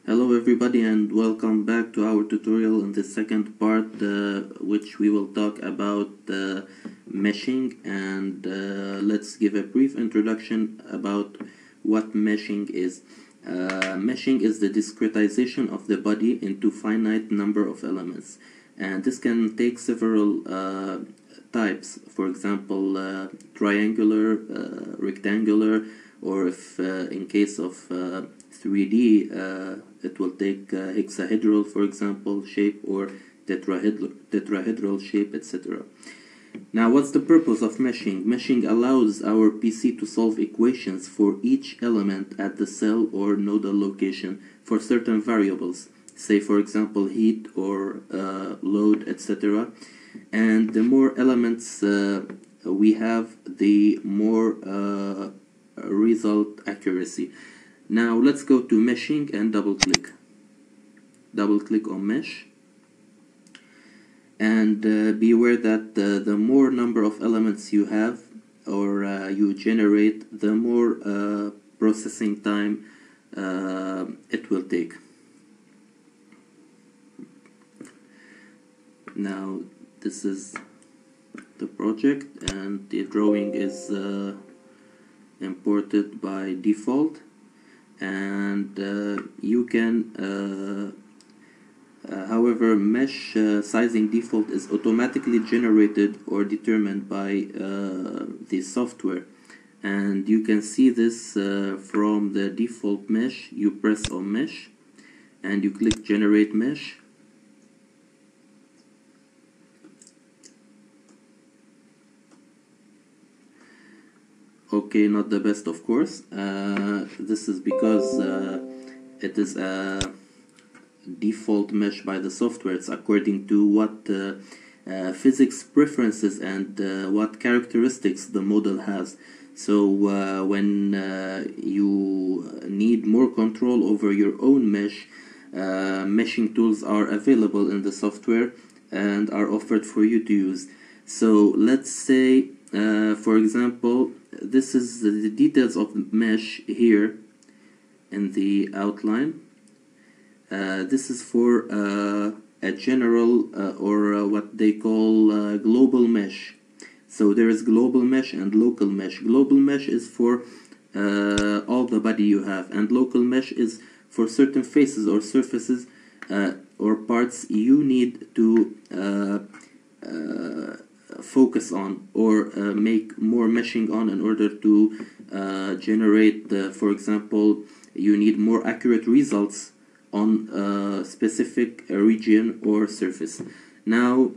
Hello everybody and welcome back to our tutorial in the second part, which we will talk about meshing, and let's give a brief introduction about what meshing is. Meshing is the discretization of the body into finite number of elements, and this can take several types. For example, triangular, rectangular, or if in case of 3D, it will take hexahedral, for example, shape, or tetrahedral shape, etc. Now, what's the purpose of meshing? Meshing allows our PC to solve equations for each element at the cell or nodal location for certain variables, say for example heat or load, etc. And the more elements we have, the more result accuracy. Now let's go to meshing and double click on mesh, and be aware that the more number of elements you have or you generate, the more processing time it will take. Now this is the project, and the drawing is imported by default, and you can however, mesh sizing default is automatically generated or determined by the software, and you can see this from the default mesh. You press on mesh and you click generate mesh. Okay, not the best, of course. This is because it is a default mesh by the software. It's according to what physics preferences and what characteristics the model has. So when you need more control over your own mesh, meshing tools are available in the software and are offered for you to use. So let's say for example, this is the details of the mesh here in the outline. This is for a general or what they call global mesh. So there is global mesh and local mesh. Global mesh is for all the body you have, and local mesh is for certain faces or surfaces or parts you need to focus on or make more meshing on in order to generate, for example, you need more accurate results on a specific region or surface. Now,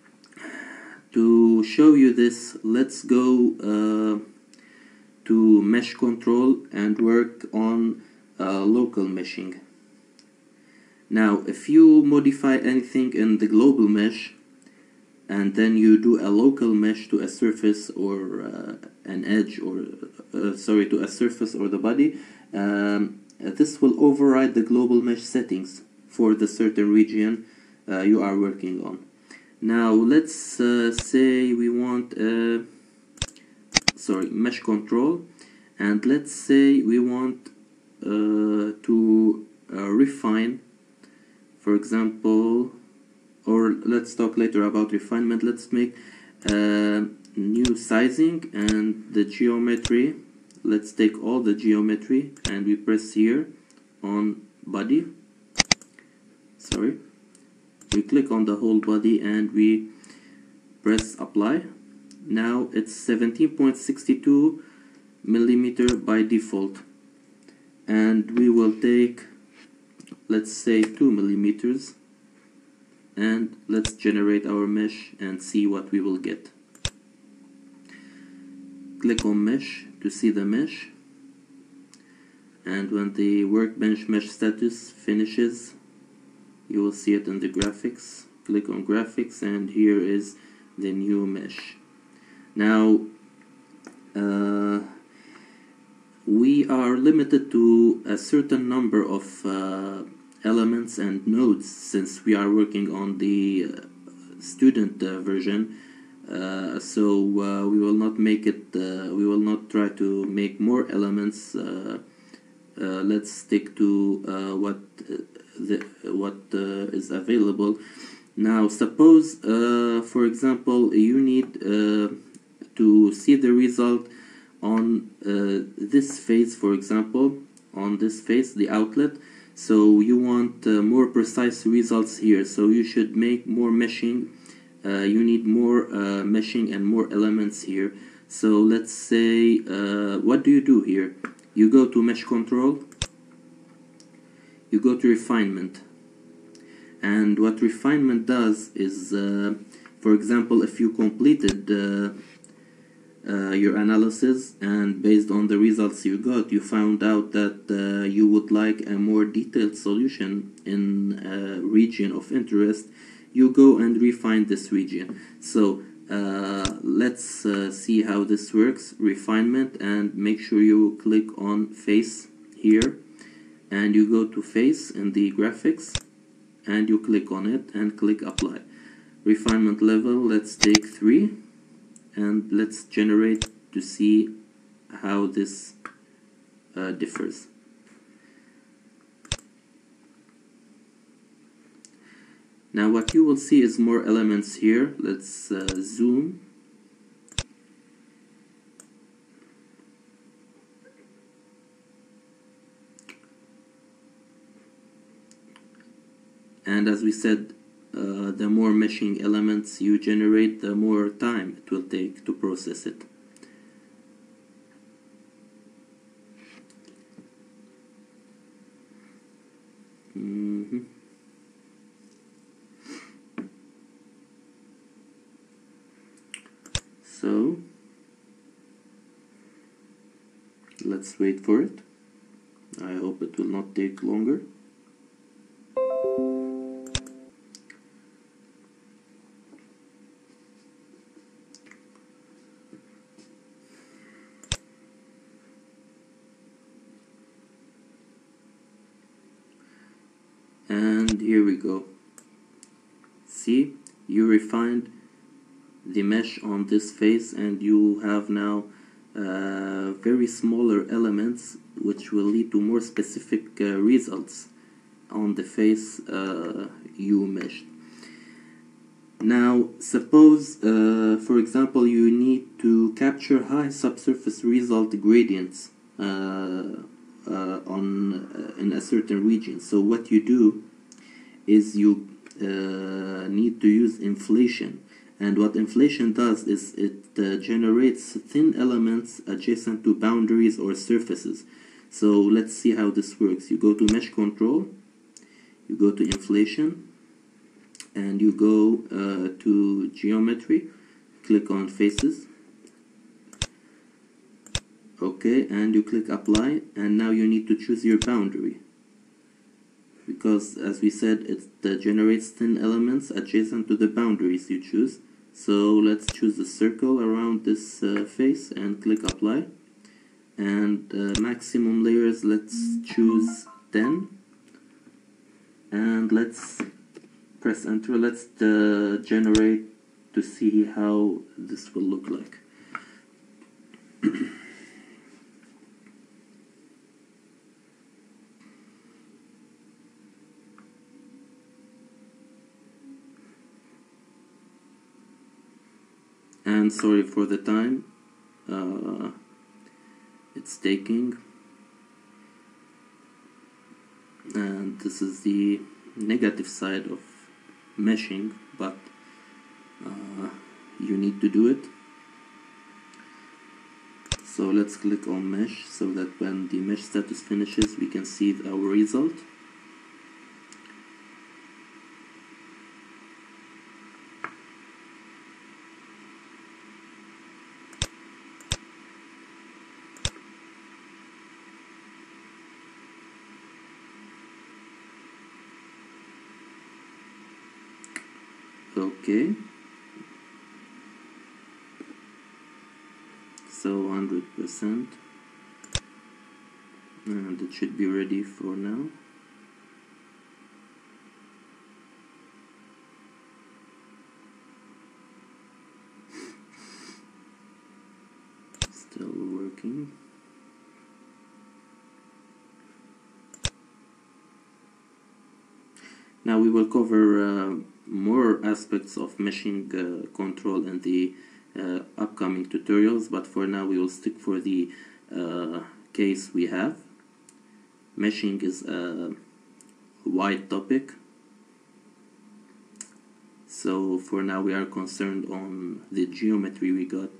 to show you this, let's go to mesh control and work on local meshing. Now, if you modify anything in the global mesh and then you do a local mesh to a surface or an edge, or to a surface or the body, this will override the global mesh settings for the certain region you are working on. Now let's say we want mesh control, and let's say we want to refine, for example, or let's talk later about refinement. Let's make new sizing and the geometry. Let's take all the geometry and we press here on body. We click on the whole body and we press apply. Now it's 17.62 millimeter by default, and we will take, let's say, 2 millimeters, and let's generate our mesh and see what we will get. Click on mesh to see the mesh, and when the workbench mesh status finishes, you will see it in the graphics. Click on graphics, and here is the new mesh. Now we are limited to a certain number of elements and nodes since we are working on the student version. So we will not make it. We will not try to make more elements let's stick to what is available. Now suppose for example you need to see the result on this face, for example on this face, the outlet. So you want more precise results here, so you should make more meshing. You need more meshing and more elements here. So let's say what do you do here? You go to mesh control, you go to refinement, and what refinement does is for example, if you completed your analysis and based on the results you got, you found out that you would like a more detailed solution in a region of interest, you go and refine this region. So let's see how this works. Refinement, and make sure you click on face here, and you go to face in the graphics and you click on it and click apply. Refinement level, let's take 3, and let's generate to see how this differs. Now what you will see is more elements here. Let's zoom. And as we said, the more meshing elements you generate, the more time it will take to process it. So let's wait for it. I hope it will not take longer. And here we go. See, you refined the mesh on this face, and you have now very smaller elements which will lead to more specific results on the face you meshed. Now suppose for example you need to capture high subsurface result gradients in a certain region. So what you do is you need to use inflation, and what inflation does is it generates thin elements adjacent to boundaries or surfaces. So let's see how this works. You go to mesh control, you go to inflation, and you go to geometry, click on faces. Okay, and you click apply, and now you need to choose your boundary, because as we said, it generates thin elements adjacent to the boundaries you choose. So let's choose a circle around this face and click apply. And maximum layers, let's choose 10, and let's press enter. Let's generate to see how this will look like. And sorry for the time it's taking, and this is the negative side of meshing, but you need to do it. So let's click on mesh so that when the mesh status finishes we can see our result. Okay, so 100%, and it should be ready for now. Still working. Now we will cover more aspects of meshing control in the upcoming tutorials, but for now we will stick for the case we have. Meshing is a wide topic, so for now we are concerned on the geometry we got.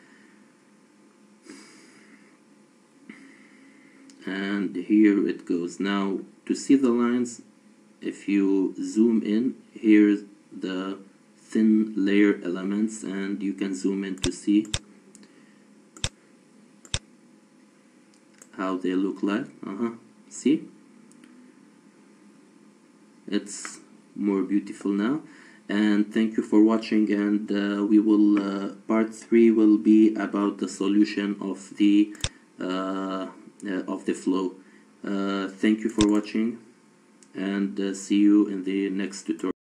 And here it goes. Now to see the lines, if you zoom in, here's the thin layer elements, and you can zoom in to see how they look like. See, it's more beautiful now. And thank you for watching, and we will part 3 will be about the solution of the flow. Thank you for watching, and see you in the next tutorial.